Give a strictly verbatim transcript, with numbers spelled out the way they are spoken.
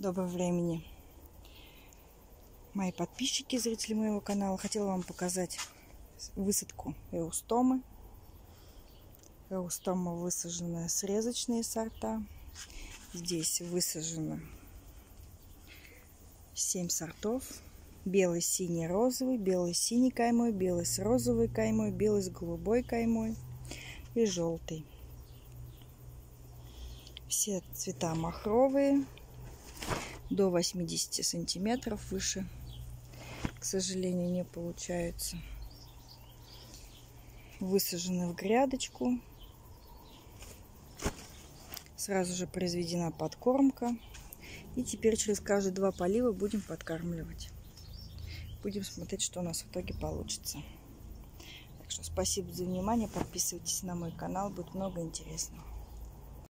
Доброго времени, мои подписчики, зрители моего канала. Хотела вам показать высадку эустомы. Эустома высажена срезочные сорта. Здесь высажено семь сортов. Белый, синий, розовый, белый с синей каймой, белый с розовой каймой, белый с голубой каймой и желтый. Все цвета махровые, до восьмидесяти сантиметров, выше, к сожалению, не получается. Высажены в грядочку. Сразу же произведена подкормка. И теперь через каждые два полива будем подкармливать. Будем смотреть, что у нас в итоге получится. Так что спасибо за внимание. Подписывайтесь на мой канал. Будет много интересного.